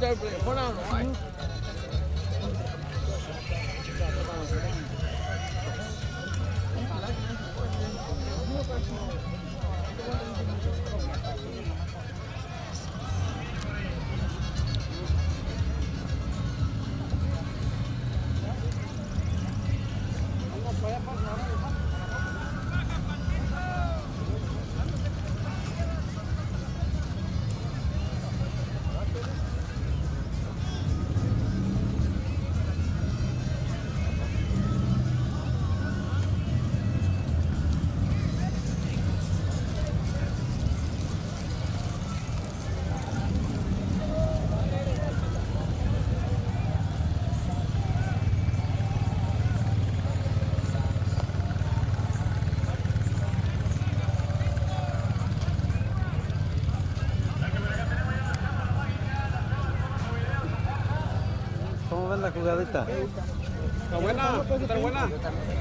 ¿Cómo ven la jugadita? Está buena, está buena.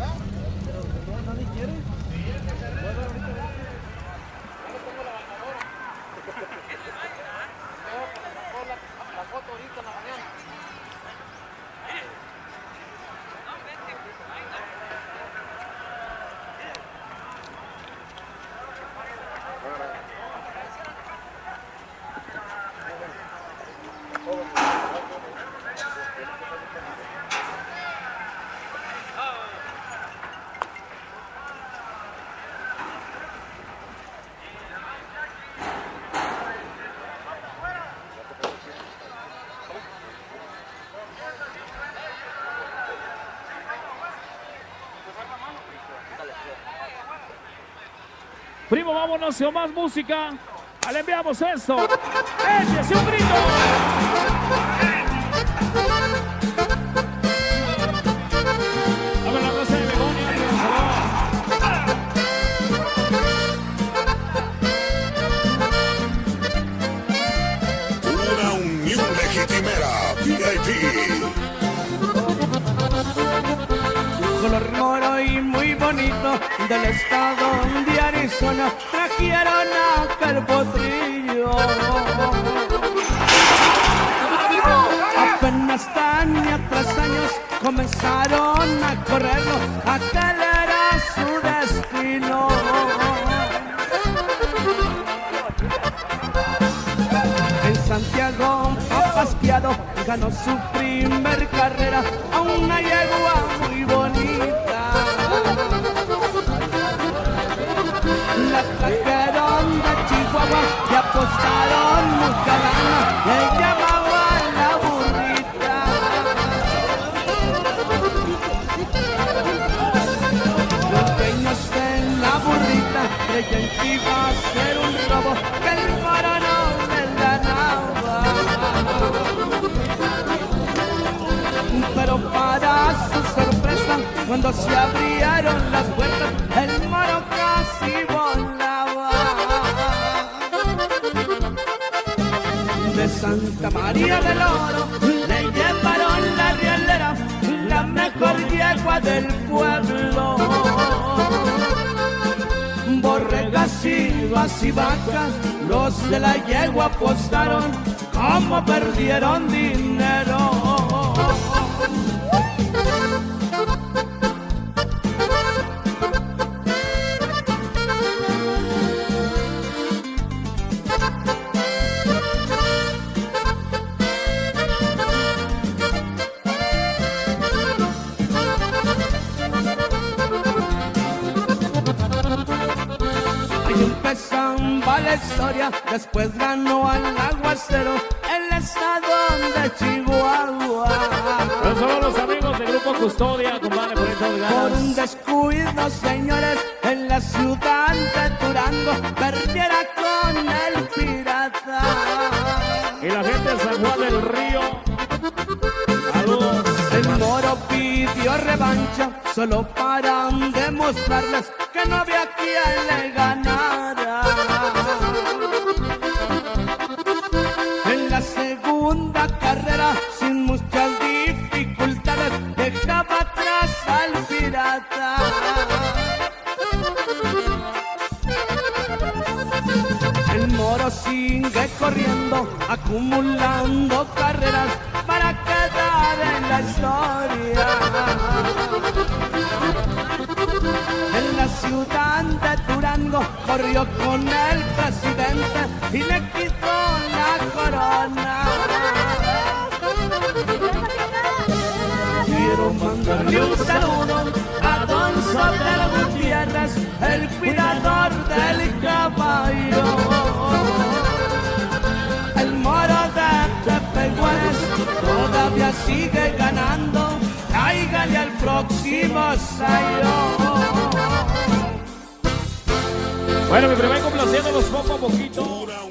Primo, vámonos con más música. Le enviamos esto. ¡Échese un grito! A ver la raza de Begonia. Una unión legitimera VIP. Color moro y muy bonito del estado de Arizona trajeron aquel potrillo. Apenas tenía 3 años comenzaron a correrlo, aquel era su destino. En Santiago Pasqueado ganó su primer carrera a una yegua muy bonita. La trajeron de Chihuahua y apostaron mucha lana, le llamaban la burrita. Los dueños de la burrita creían que iba a ser un robo, que el faro no le ganaba. Pero para su sorpresa, cuando se abrieron las puertas, el moro casi volaba. De Santa María del Oro le llevaron la rielera, la mejor yegua del pueblo. Borregas y vacas, los de la yegua apostaron, como perdieron dinero. La historia, después ganó al aguacero el estado de Chihuahua. Esos son los amigos del Grupo Custodia, compadre, por esas ganas. Por un descuido, señores, en la ciudad de Durango perdiera con el pirata. Y la gente de San Juan del Río, saludos. El moro pidió revancha solo para demostrarles que no había quien le ganara. En la segunda carrera, sin muchas dificultades, dejaba atrás al pirata. El moro sigue corriendo, acumulando carreras para quedar en la historia. En la ciudad de Durango corrió con el presidente y le quitó la corona. Quiero mandarle un saludo a Don Sotelo Gutiérrez, el cuidador del caballo. El moro de Tepehues todavía sigue ganando, cáigale al próximo sayo. Bueno, mi primer complaciéndolos poco a poquito.